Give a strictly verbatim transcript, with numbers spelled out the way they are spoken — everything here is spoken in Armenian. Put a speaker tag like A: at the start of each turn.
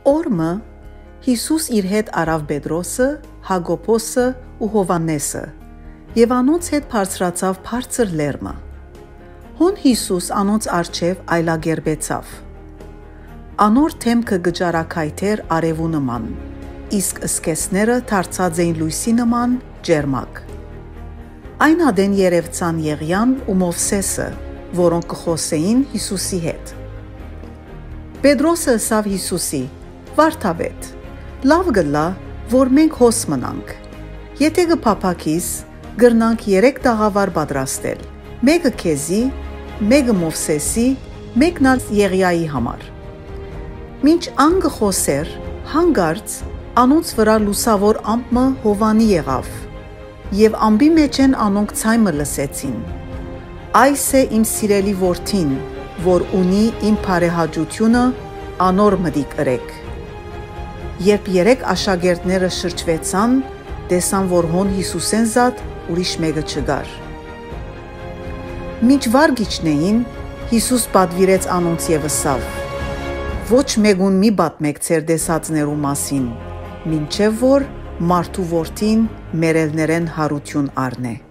A: Օրը Հիսուս իր հետ արավ Պետրոսը, Հակոբոսը ու Հովանեսը եւ անոնց հետ բարձրացավ բարձր լերմը։ Հոն Հիսուս անոնց առջև այլագերբեցավ։ Անոր թեմքը գճարակայթեր արևու նման, իսկ սկեսները դարձած էին լույսի նման ջերմակ։ Այն ադեն երևցան Եղիան ու Մովսեսը, որոնք կխոսեին Հիսուսի հետ։ Պետրոսը ըսավ Հիսուսի. «Վարդապետ, լավ գլա, որ մենք հոս մնանք։ Եթե կփափակիս, գրնանք երեք տաղավար պատրաստել, մեկը քեզի, մեկը Մովսեսի, մեկն ալ Եղիայի համար»։ Մինչ ան գխոսեր, հանգարց անոնց վրա լուսավոր ամպը Հովանի եղավ, եւ ամբի մեջ են անոնք ցայմը լսեցին. «Այս է իմ սիրելի որդին, որ ունի իմ բարեհաճությունը, անոր մտիկ ըրեք»։ Երբ երեք աշակերտները շրջվեցան, տեսան, որ հոն Հիսուսեն զատ ուրիշ մեկը չկար։ Մինչ վարգիչն էին, Հիսուս պատվիրեց անոնց եւ ըսավ. «Ոչ մեկուն մի պատմեք ձեր տեսածներու մասին, մինչեւ որ մարդու որդին մերելներեն հարություն առնե»։